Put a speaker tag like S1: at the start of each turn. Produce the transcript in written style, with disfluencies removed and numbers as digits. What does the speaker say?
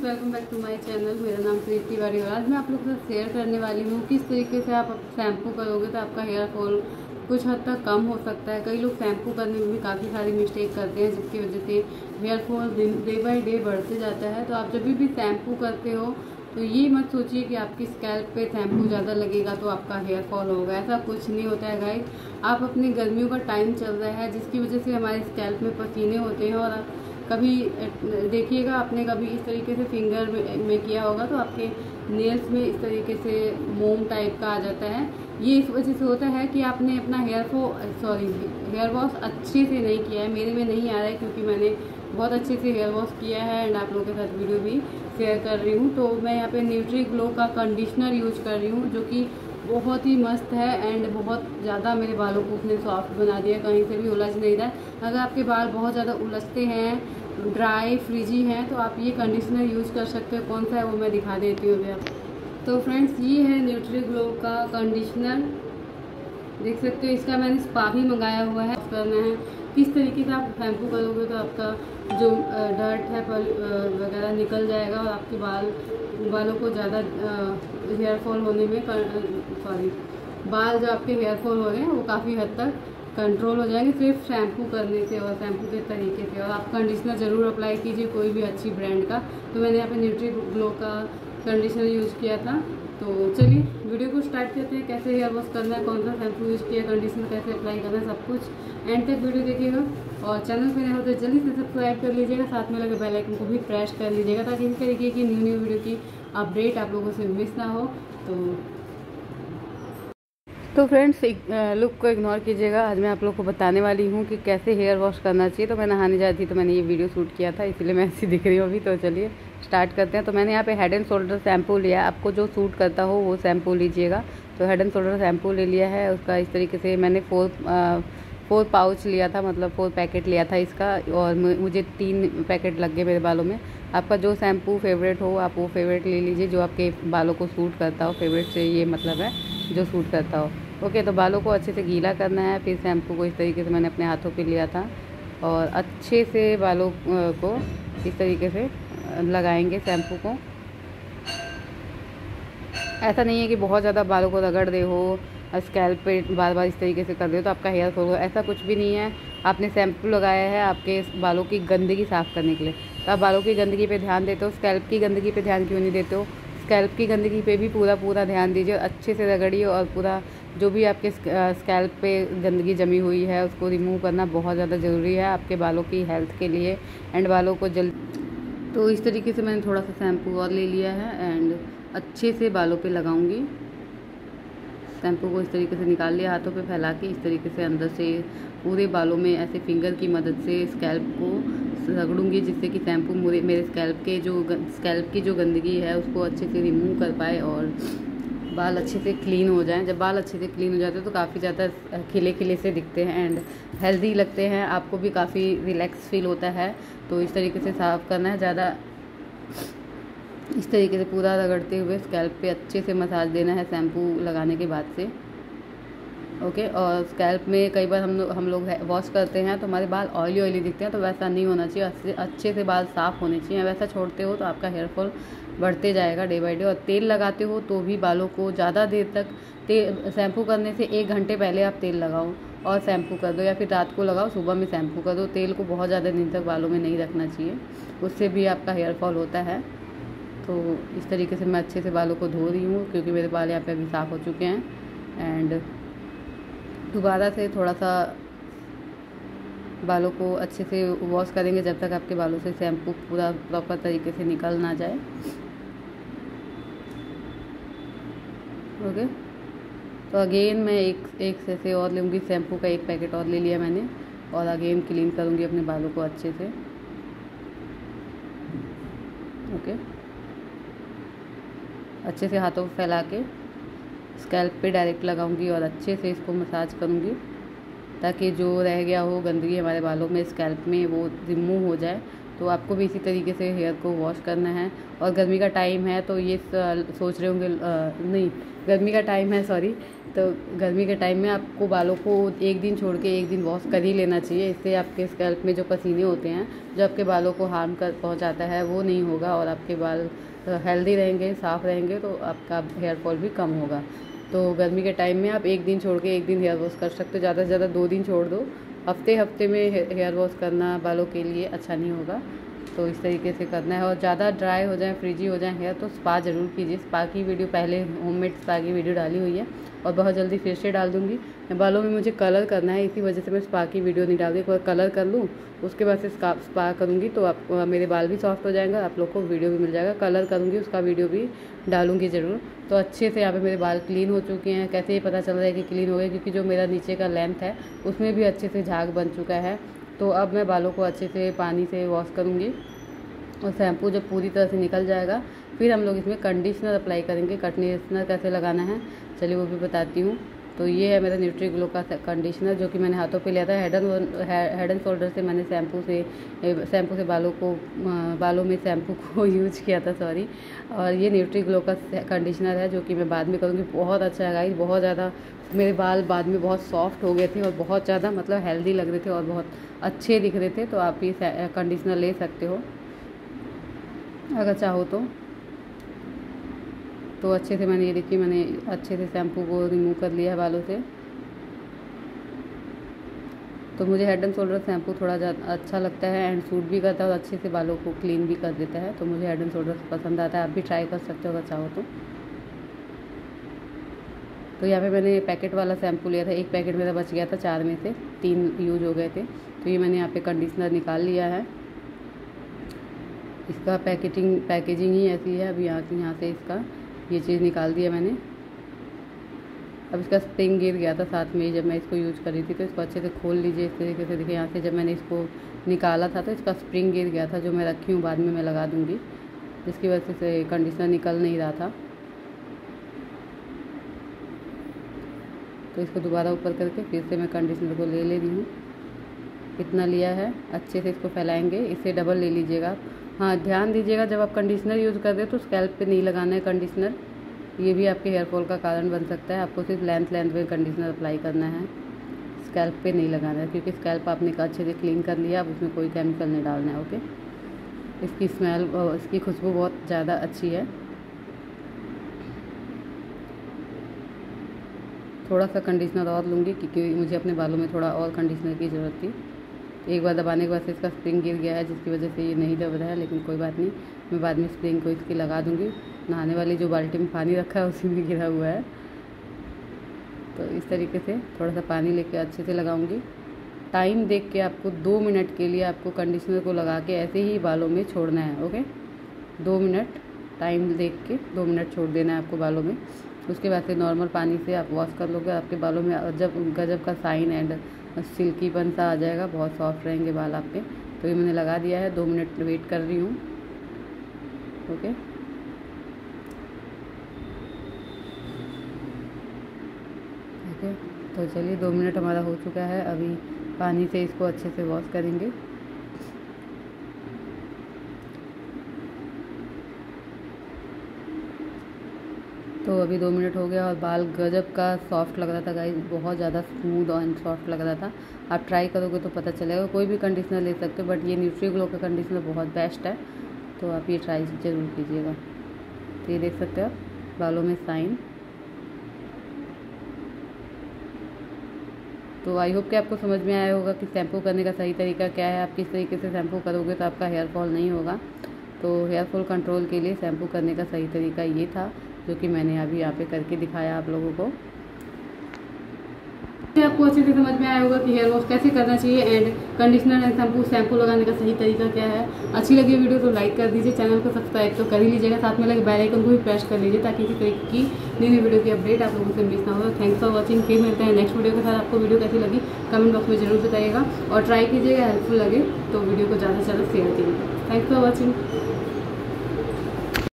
S1: Welcome back to my channel. मेरा नाम प्रीति तिवारी और आज मैं आप लोगों के साथ शेयर करने वाली हूँ किस तरीके से आप शैम्पू करोगे तो आपका हेयर फॉल कुछ हद तक कम हो सकता है। कई लोग शैम्पू करने में भी काफ़ी सारी मिस्टेक करते हैं जिसकी वजह से hair fall day by day बढ़ते जाता है। तो आप जब भी शैम्पू करते हो तो ये मत सोचिए कि आपकी स्कैल्प पे शैम्पू ज़्यादा लगेगा तो आपका हेयर फॉल होगा, ऐसा कुछ नहीं होता है गाइस। आप अपनी गर्मियों का टाइम चल रहा है जिसकी वजह से हमारे स्कैल्प में पसीने होते हैं और कभी देखिएगा आपने कभी इस तरीके से फिंगर में किया होगा तो आपके नेल्स में इस तरीके से मोम टाइप का आ जाता है। ये इस वजह से होता है कि आपने अपना हेयर वॉश अच्छे से नहीं किया है। मेरे में नहीं आ रहा है क्योंकि मैंने बहुत अच्छे से हेयर वॉश किया है एंड आप लोगों के साथ वीडियो भी शेयर कर रही हूँ। तो मैं यहाँ पे न्यूट्री ग्लो का कंडीशनर यूज कर रही हूँ जो कि बहुत ही मस्त है एंड बहुत ज़्यादा मेरे बालों को उसने सॉफ्ट बना दिया, कहीं से भी उलझ नहीं रहा है। अगर आपके बाल बहुत ज़्यादा उलझते हैं, ड्राई फ्रिजी हैं, तो आप ये कंडीशनर यूज कर सकते हो। कौन सा है वो मैं दिखा देती हूँ अभी आप। तो फ्रेंड्स ये है न्यूट्री ग्लो का कंडीशनर, देख सकते हो। इसका मैंने स्पा भी मंगाया हुआ है। करना है किस तरीके से आप शैम्पू करोगे तो आपका जो डर्ट है वगैरह निकल जाएगा और आपके बालों को ज़्यादा हेयर फॉल होने में बाल जो आपके हेयर फॉल हो रहे हैं वो काफ़ी हद तक कंट्रोल हो जाएंगे सिर्फ शैम्पू करने से और शैम्पू के तरीके से। और आप कंडीशनर ज़रूर अप्लाई कीजिए कोई भी अच्छी ब्रांड का। तो मैंने यहाँ पे न्यूट्री ग्लो का कंडीशनर यूज़ किया था। तो चलिए वीडियो को स्टार्ट करते हैं। कैसे हेयर वॉश करना है, कौन सा शैम्पू यूज़ किया, कंडीशनर कैसे अप्लाई करना है, सब कुछ एंड तक वीडियो देखिएगा। और चैनल पे नए हो तो जल्दी से सब्सक्राइब कर लीजिएगा, साथ में लगे बेल आइकन को भी प्रेस कर लीजिएगा ताकि इस तरीके की न्यू वीडियो की अपडेट आप लोगों से मिस ना हो। तो फ्रेंड्स लुक को इग्नोर कीजिएगा। आज मैं आप लोग को बताने वाली हूँ कि कैसे हेयर वॉश करना चाहिए। तो मैं नहाने जा रही थी तो मैंने ये वीडियो शूट किया था, इसलिए मैं ऐसी दिख रही हूँ अभी। तो चलिए स्टार्ट करते हैं। तो मैंने यहाँ पे हेड एंड शोल्डर शैम्पू लिया है। आपको जो सूट करता हो वो शैम्पू लीजिएगा। तो हेड एंड शोल्डर शैम्पू ले लिया है। उसका इस तरीके से मैंने फोर पाउच लिया था, मतलब 4 पैकेट लिया था इसका, और मुझे 3 पैकेट लग गए मेरे बालों में। आपका जो शैम्पू फेवरेट हो आप वो फेवरेट ले लीजिए, जो आपके बालों को सूट करता हो। फेवरेट से ये मतलब है जो सूट करता हो। ओके, तो बालों को अच्छे से गीला करना है। फिर शैम्पू को इस तरीके से मैंने अपने हाथों पे लिया था और अच्छे से बालों को इस तरीके से लगाएंगे शैम्पू को। ऐसा नहीं है कि बहुत ज़्यादा बालों को रगड़ दे हो, स्कैल्प पे बार बार इस तरीके से कर दे तो आपका हेयर फॉल हो, ऐसा कुछ भी नहीं है। आपने शैम्पू लगाया है आपके बालों की गंदगी साफ़ करने के लिए, तो आप बालों की गंदगी पे ध्यान देते हो, स्कैल्प की गंदगी पे ध्यान क्यों नहीं देते हो? स्कैल्प की गंदगी पे भी पूरा ध्यान दीजिए, अच्छे से रगड़िए और पूरा जो भी आपके स्कैल्प पे गंदगी जमी हुई है उसको रिमूव करना बहुत ज़्यादा ज़रूरी है आपके बालों की हेल्थ के लिए एंड बालों को तो इस तरीके से मैंने थोड़ा सा शैम्पू और ले लिया है एंड अच्छे से बालों पे लगाऊंगी। शैम्पू को इस तरीके से निकाल लिया, हाथों पे फैला के इस तरीके से अंदर से पूरे बालों में ऐसे फिंगर की मदद से स्कैल्प को रगड़ूंगी, जिससे कि शैम्पू मेरे स्कैल्प की जो गंदगी है उसको अच्छे से रिमूव कर पाए और बाल अच्छे से क्लीन हो जाएं। जब बाल अच्छे से क्लीन हो जाते हैं तो काफ़ी ज़्यादा खिले खिले से दिखते हैं एंड हेल्दी लगते हैं, आपको भी काफ़ी रिलैक्स फील होता है। तो इस तरीके से साफ़ करना है, ज़्यादा इस तरीके से पूरा रगड़ते हुए स्कैल्प पे अच्छे से मसाज देना है शैम्पू लगाने के बाद से। ओके, और स्कैल्प में कई बार हम लोग वॉश करते हैं तो हमारे बाल ऑयली दिखते हैं, तो वैसा नहीं होना चाहिए। अच्छे से बाल साफ़ होने चाहिए। वैसा छोड़ते हो तो आपका हेयर फॉल बढ़ते जाएगा डे बाई डे। और तेल लगाते हो तो भी बालों को ज़्यादा देर तक शैम्पू करने से 1 घंटे पहले आप तेल लगाओ और शैम्पू कर दो, या फिर रात को लगाओ सुबह में शैम्पू कर दो। तेल को बहुत ज़्यादा दिन तक बालों में नहीं रखना चाहिए, उससे भी आपका हेयर फॉल होता है। तो इस तरीके से मैं अच्छे से बालों को धो रही हूँ क्योंकि मेरे बाल यहाँ पे अभी साफ़ हो चुके हैं एंड दोबारा से थोड़ा सा बालों को अच्छे से वॉश करेंगे जब तक आपके बालों से शैम्पू पूरा प्रॉपर तरीके से निकल ना जाए। ओके, तो अगेन मैं एक से और लूँगी शैम्पू का 1 पैकेट और ले लिया मैंने और अगेन क्लीन करूँगी अपने बालों को अच्छे से। ओके, अच्छे से हाथों पे फैला के स्कैल्प पे डायरेक्ट लगाऊंगी और अच्छे से इसको मसाज करूंगी ताकि जो रह गया हो गंदगी हमारे बालों में स्कैल्प में वो रिमूव हो जाए तो आपको भी इसी तरीके से हेयर को वॉश करना है। और गर्मी का टाइम है तो ये सोच रहे होंगे नहीं, गर्मी का टाइम है सॉरी, तो गर्मी के टाइम में आपको बालों को एक दिन छोड़ के एक दिन वॉश कर ही लेना चाहिए। इससे आपके स्कैल्प में जो पसीने होते हैं जो आपके बालों को हार्म कर पहुंचाता है वो नहीं होगा और आपके बाल हेल्दी रहेंगे, साफ़ रहेंगे, तो आपका हेयर फॉल भी कम होगा। तो गर्मी के टाइम में आप एक दिन छोड़ के एक दिन हेयर वॉश कर सकते हो, ज़्यादा से ज़्यादा 2 दिन छोड़ दो। हफ्ते में हेयर वॉश करना बालों के लिए अच्छा नहीं होगा, तो इस तरीके से करना है। और ज़्यादा ड्राई हो जाए, फ्रिजी हो जाए हेयर तो स्पा ज़रूर कीजिए। स्पा की वीडियो पहले होममेड स्पा की वीडियो डाली हुई है और बहुत जल्दी फिर से डाल दूँगी। बालों में मुझे कलर करना है, इसी वजह से मैं स्पा की वीडियो नहीं डाल रही। एक बार कलर कर लूँ उसके बाद से स्पा करूँगी तो आप मेरे बाल भी सॉफ्ट हो जाएगा, आप लोग को वीडियो भी मिल जाएगा। कलर करूँगी उसका वीडियो भी डालूँगी ज़रूर। तो अच्छे से यहाँ पे मेरे बाल क्लीन हो चुके हैं। कैसे ये पता चल रहा है कि क्लीन हो गए, क्योंकि जो मेरा नीचे का लेंथ है उसमें भी अच्छे से झाग बन चुका है। तो अब मैं बालों को अच्छे से पानी से वॉश करूँगी और शैम्पू जब पूरी तरह से निकल जाएगा फिर हम लोग इसमें कंडीशनर अप्लाई करेंगे। कंडीशनर कैसे लगाना है चलिए वो भी बताती हूँ। तो ये है मेरा न्यूट्री ग्लो का कंडीशनर जो कि मैंने हाथों पे लिया था। हेड एंड शोल्डर से मैंने शैम्पू से बालों में शैम्पू को यूज किया था सॉरी। और ये न्यूट्री ग्लो का कंडीशनर है जो कि मैं बाद में करूँगी। बहुत अच्छा है गाइस, बहुत ज़्यादा मेरे बाल बाद में बहुत सॉफ्ट हो गए थे और बहुत ज़्यादा मतलब हेल्दी लग रहे थे और बहुत अच्छे दिख रहे थे। तो आप ये कंडीशनर ले सकते हो अगर चाहो तो अच्छे से मैंने ये देखिए मैंने अच्छे से शैम्पू को रिमूव कर लिया है बालों से। तो मुझे हेड एंड शोल्डर शैम्पू थोड़ा ज़्यादा अच्छा लगता है एंड सूट भी करता है और अच्छे से बालों को क्लीन भी कर देता है। तो मुझे हेड एंड शोल्डर पसंद आता है, आप भी ट्राई कर सकते हो अगर चाहो तो यहाँ पे मैंने पैकेट वाला शैम्पू लिया था, एक पैकेट मेरा बच गया था, 4 में से 3 यूज हो गए थे। तो ये मैंने यहाँ पे कंडीशनर निकाल लिया है। इसका पैकेजिंग ही ऐसी है। अभी यहाँ से इसका ये चीज़ निकाल दिया मैंने। अब इसका स्प्रिंग गिर गया था साथ में जब मैं इसको यूज कर रही थी। तो इसको अच्छे से खोल लीजिए इस तरीके से। देखिए यहाँ से जब मैंने इसको निकाला था तो इसका स्प्रिंग गिर गया था, जो मैं रखी हूँ बाद में मैं लगा दूँगी, जिसकी वजह से कंडीशनर निकल नहीं रहा था। तो इसको दोबारा ऊपर करके फिर से मैं कंडीशनर को ले रही हूँ। कितना लिया है अच्छे से इसको फैलाएंगे, इससे डबल ले लीजिएगा आप। हाँ ध्यान दीजिएगा जब आप कंडीशनर यूज़ कर रहे हो तो स्कैल्प पे नहीं लगाना है कंडीशनर, ये भी आपके हेयर फॉल का कारण बन सकता है। आपको सिर्फ लेंथ में कंडीशनर अप्लाई करना है, स्कैल्प पे नहीं लगाना है, क्योंकि स्कैल्प आपने अच्छे से क्लीन कर लिया, अब उसमें कोई केमिकल नहीं डालना है। ओके, इसकी स्मेल इसकी खुशबू बहुत ज़्यादा अच्छी है। थोड़ा सा कंडीशनर और लूँगी क्योंकि मुझे अपने बालों में थोड़ा और कंडीशनर की ज़रूरत थी। एक बार दबाने के बाद से इसका स्प्रिंग गिर गया है, जिसकी वजह से ये नहीं दब रहा है, लेकिन कोई बात नहीं, मैं बाद में स्प्रिंग को इसकी लगा दूँगी। नहाने वाली जो बाल्टी में पानी रखा है उसी में गिरा हुआ है। तो इस तरीके से थोड़ा सा पानी लेके अच्छे से लगाऊंगी। टाइम देख के आपको 2 मिनट के लिए आपको कंडीशनर को लगा के ऐसे ही बालों में छोड़ना है। ओके, 2 मिनट टाइम देख के 2 मिनट छोड़ देना है आपको बालों में। उसके बाद से नॉर्मल पानी से आप वॉश कर लोगे, आपके बालों में जब गजब का साइन एंड सिल्कीपन सा आ जाएगा, बहुत सॉफ्ट रहेंगे बाल आपके। तो ये मैंने लगा दिया है, 2 मिनट वेट कर रही हूँ। ओके, ठीक है, तो चलिए 2 मिनट हमारा हो चुका है। अभी पानी से इसको अच्छे से वॉश करेंगे। तो अभी 2 मिनट हो गया और बाल गजब का सॉफ्ट लग रहा था गाइस, बहुत ज़्यादा स्मूथ और सॉफ्ट लग रहा था। आप ट्राई करोगे तो पता चलेगा। कोई भी कंडीशनर ले सकते हो, बट ये न्यूट्री ग्लो का कंडीशनर बहुत बेस्ट है, तो आप ये ट्राई ज़रूर कीजिएगा। तो ये देख सकते हो आप बालों में साइन। तो आई होप कि आपको समझ में आया होगा कि शैम्पू करने का सही तरीका क्या है। आप किस तरीके से शैम्पू करोगे तो आपका हेयर फॉल नहीं होगा। तो हेयर फॉल कंट्रोल के लिए शैम्पू करने का सही तरीका ये था, जो कि मैंने अभी यहाँ पे करके दिखाया आप लोगों को। आपको अच्छे से समझ में आया होगा कि हेयर वॉश कैसे करना चाहिए एंड कंडीशनर एंड शैम्पू लगाने का सही तरीका क्या है। अच्छी लगी वीडियो तो लाइक कर दीजिए, चैनल को सब्सक्राइब तो कर ही लीजिएगा, साथ में लगे बेल आइकन को भी प्रेस कर लीजिए ताकि किसी तरीके की नई वीडियो की अपडेट आप लोगों से मिस ना हो। Thanks for watching. फिर मिलते हैं नेक्स्ट वीडियो के साथ। आपको वीडियो कैसी लगी कमेंट बॉक्स में जरूर बताइएगा और ट्राई कीजिएगा, हेल्पफुल लगे तो वीडियो को ज़्यादा से ज़्यादा शेयर कीजिएगा। Thanks for watching.